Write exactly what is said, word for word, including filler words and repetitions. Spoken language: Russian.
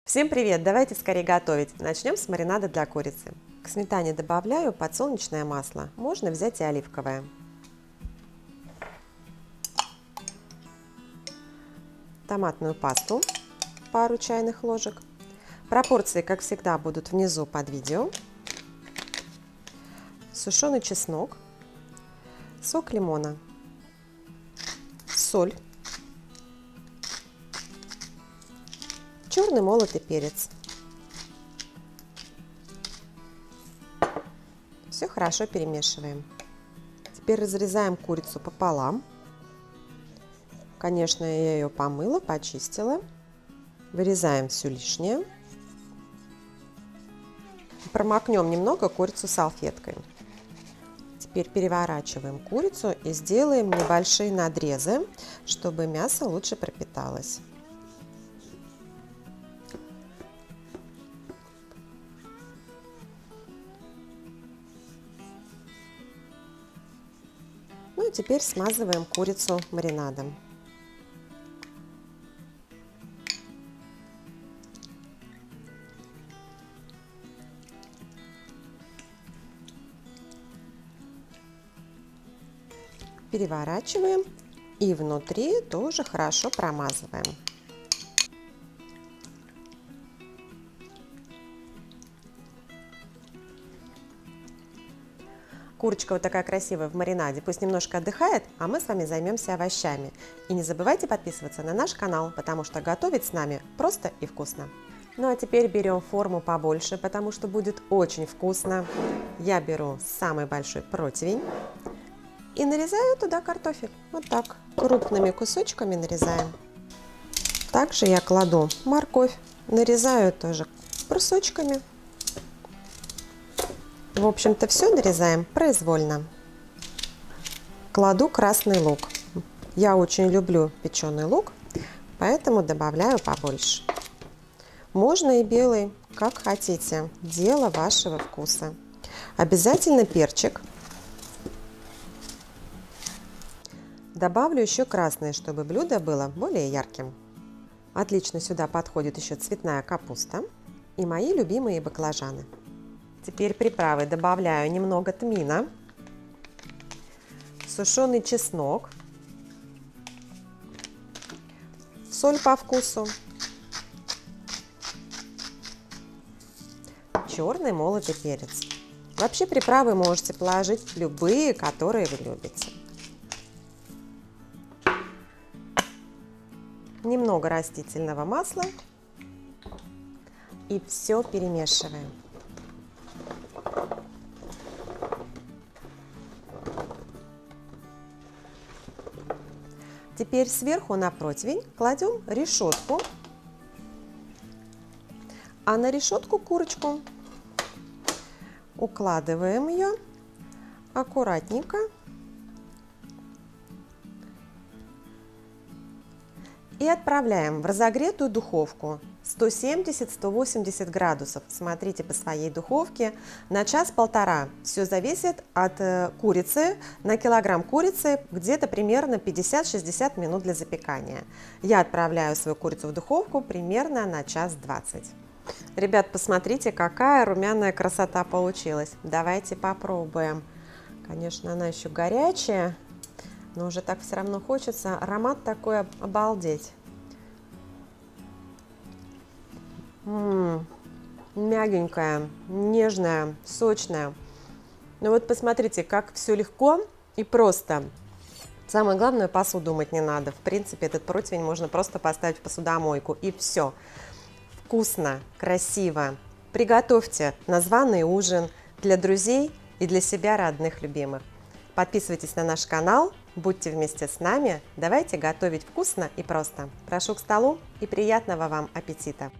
Всем привет! Давайте скорее готовить. Начнем с маринада для курицы. К сметане добавляю подсолнечное масло, можно взять и оливковое. Томатную пасту, пару чайных ложек. Пропорции, как всегда, будут внизу под видео. Сушеный чеснок, сок лимона, соль, черный молотый перец. Все хорошо перемешиваем. Теперь разрезаем курицу пополам. Конечно, я ее помыла, почистила. Вырезаем все лишнее. Промокнем немного курицу салфеткой. Теперь переворачиваем курицу и сделаем небольшие надрезы, чтобы мясо лучше пропиталось. Ну и теперь смазываем курицу маринадом. Переворачиваем и внутри тоже хорошо промазываем. Курочка вот такая красивая в маринаде, пусть немножко отдыхает, а мы с вами займемся овощами. И не забывайте подписываться на наш канал, потому что готовить с нами просто и вкусно. Ну а теперь берем форму побольше, потому что будет очень вкусно. Я беру самый большой противень и нарезаю туда картофель. Вот так, крупными кусочками нарезаем. Также я кладу морковь, нарезаю тоже брусочками. В общем-то, все нарезаем произвольно. Кладу красный лук. Я очень люблю печеный лук, поэтому добавляю побольше. Можно и белый, как хотите. Дело вашего вкуса. Обязательно перчик. Добавлю еще красный, чтобы блюдо было более ярким. Отлично сюда подходит еще цветная капуста и мои любимые баклажаны. Теперь приправы добавляю немного тмина, сушеный чеснок, соль по вкусу, черный молотый перец. Вообще приправы можете положить любые, которые вы любите. Немного растительного масла и все перемешиваем. Теперь сверху на противень кладем решетку, а на решетку курочку. Укладываем ее аккуратненько. И отправляем в разогретую духовку сто семьдесят — сто восемьдесят градусов. Смотрите по своей духовке на час-полтора. Все зависит от э, курицы. На килограмм курицы где-то примерно пятьдесят-шестьдесят минут для запекания. Я отправляю свою курицу в духовку примерно на час двадцать. Ребят, посмотрите, какая румяная красота получилась. Давайте попробуем. Конечно, она еще горячая, но уже так все равно хочется. Аромат такой обалдеть. М-м, мягенькая, нежная, сочная. Ну вот посмотрите, как все легко и просто. Самое главное, посуду мыть не надо. В принципе, этот противень можно просто поставить в посудомойку, и все. Вкусно, красиво. Приготовьте на званый ужин для друзей и для себя, родных, любимых. Подписывайтесь на наш канал, будьте вместе с нами. Давайте готовить вкусно и просто. Прошу к столу и приятного вам аппетита!